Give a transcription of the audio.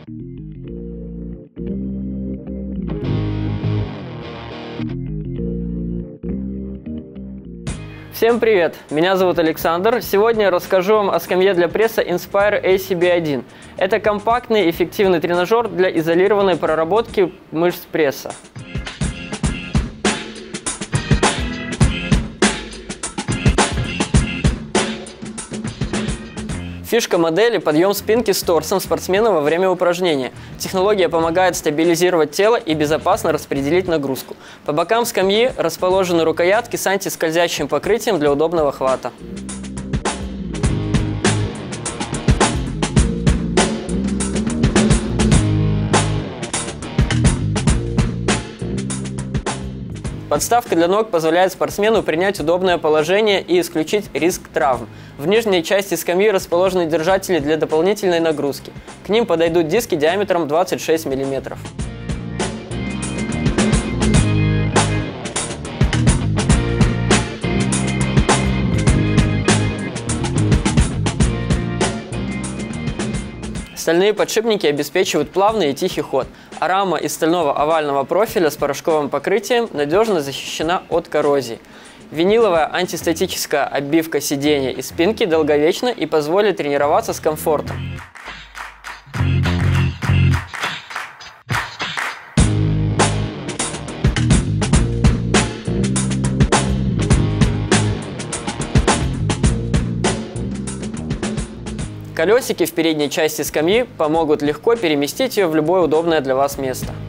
Всем привет! Меня зовут Александр. Сегодня я расскажу вам о скамье для пресса Inspire ACB1. Это компактный и эффективный тренажер для изолированной проработки мышц пресса. Фишка модели – подъем спинки с торсом спортсмена во время упражнения. Технология помогает стабилизировать тело и безопасно распределить нагрузку. По бокам скамьи расположены рукоятки с антискользящим покрытием для удобного хвата. Подставка для ног позволяет спортсмену принять удобное положение и исключить риск травм. В нижней части скамьи расположены держатели для дополнительной нагрузки. К ним подойдут диски диаметром 26 мм. Стальные подшипники обеспечивают плавный и тихий ход, а рама из стального овального профиля с порошковым покрытием надежно защищена от коррозии. Виниловая антистатическая оббивка сиденья и спинки долговечна и позволит тренироваться с комфортом. Колесики в передней части скамьи помогут легко переместить ее в любое удобное для вас место.